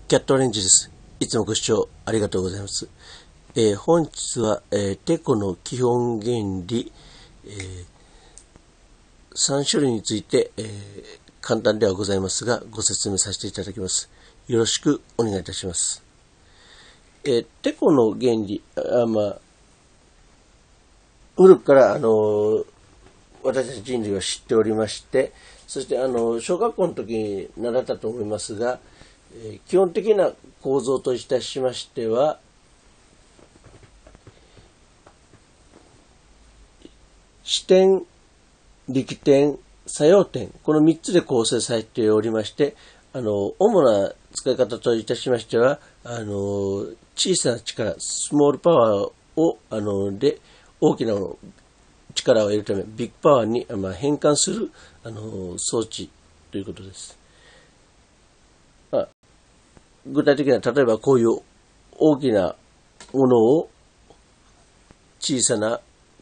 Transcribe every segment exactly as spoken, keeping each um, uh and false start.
キャットオレンジです。いつもご視聴ありがとうございます。えー、本日は、えー、テコの基本原理、えー、さん種類について、えー、簡単ではございますがご説明させていただきます。よろしくお願いいたします。えー、テコの原理、あまあ、古くからあのー、私たち人類は知っておりまして、そしてあの小学校の時に習ったと思いますが、えー、基本的な構造といたしましては、視点、力点、作用点、このみっつで構成されておりまして、あの主な使い方といたしましては、あの小さな力、スモールパワーをあので大きな力を得るため、ビッグパワーに、まあ、変換するあの装置ということです。まあ、具体的には、例えばこういう大きなものを小さな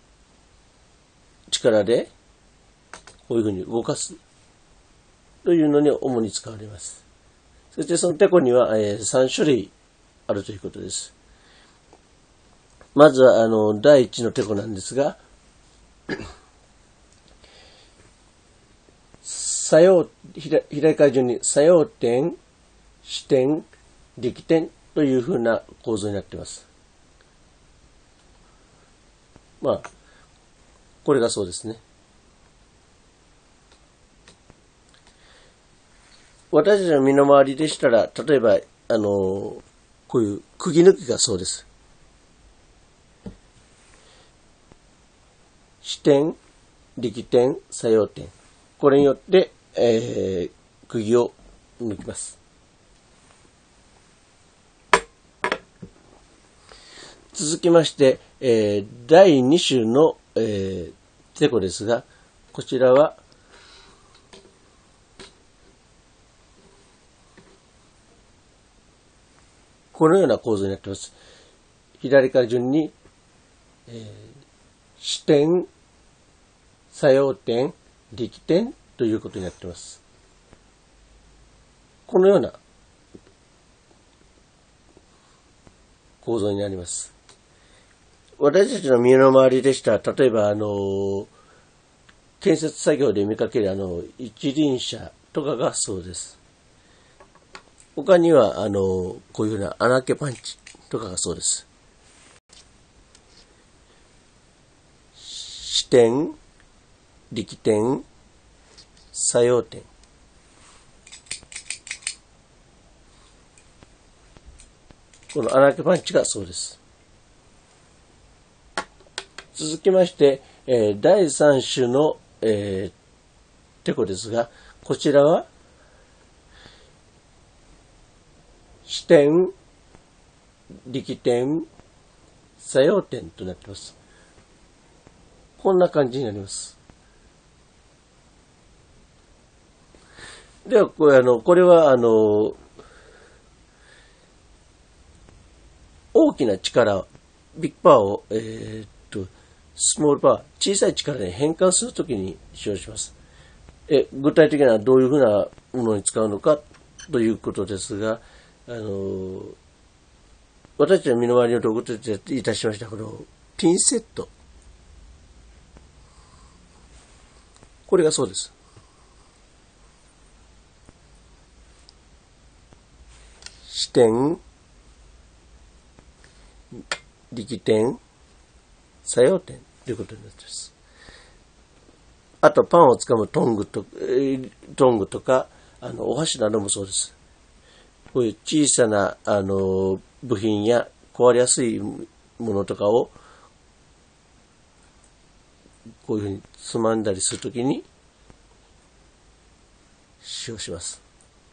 力でこういうふうに動かすというのに主に使われます。そしてそのテコには、えー、さん種類あるということです。まずはあの第一のテコなんですが、作用、左から順に作用点、視点、力点というふうな構造になっています。まあ、これがそうですね。私たちの身の回りでしたら、例えば、あの、こういう釘抜きがそうです。視点、力点、作用点。これによって、えー、釘を抜きます。続きまして、えー、だいに種の、えー、テコですが、こちらは、このような構造になっています。左から順に、えー、視点、作用点、力点ということになっています。このような構造になります。私たちの身の回りでしたら、例えばあの建設作業で見かけるあの一輪車とかがそうです。他にはあのこういうような穴あけパンチとかがそうです。視点、力点、作用点。この穴あけパンチがそうです。続きまして、えー、だいさん種の、えー、テコですが、こちらは視点、力点、作用点となっています。こんな感じになります。では、これ、あの、これは、あの、大きな力、ビッグパワーを、えー、っと、スモールパワー、小さい力に変換するときに使用します。え、具体的にはどういうふうなものに使うのかということですが、あの、私たちの身の回りの道具といたしましたこのピンセット。これがそうです。視点、力点、作用点ということになっています。あとパンをつかむトングと、トングとか、あのお箸などもそうです。こういう小さなあの部品や壊れやすいものとかをこういうふうにつまんだりするときに使用します。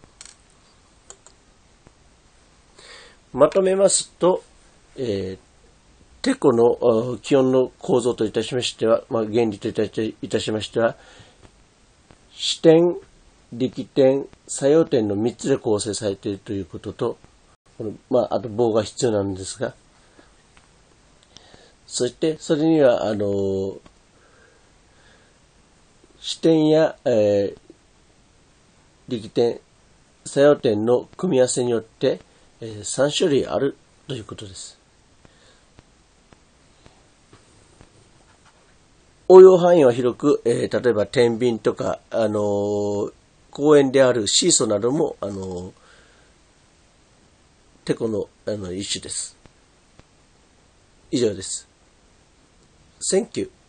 まとめますと、えー、テコの基本の構造といたしましては、まあ、原理といたしましては、視点、力点、作用点のみっつで構成されているということと、このまあ、あと棒が必要なんですが、そしてそれにはあの視点や、えー、力点、 作用点の組み合わせによって、えー、さん種類あるということです。応用範囲は広く、えー、例えば天秤とか、あのー、公園であるシーソーなども、あのー、テコの、あの一種です。以上です。センキュー。